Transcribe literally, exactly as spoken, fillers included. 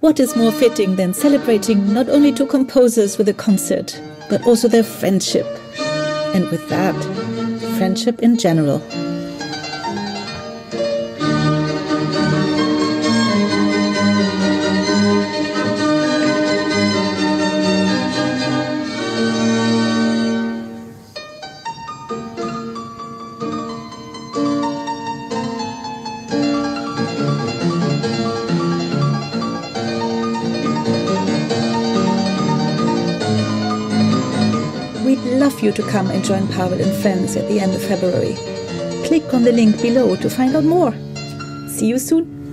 What is more fitting than celebrating not only two composers with a concert, but also their friendship, and with that, friendship in general. We'd love you to come and join Pawel and friends at the end of February. Click on the link below to find out more. See you soon!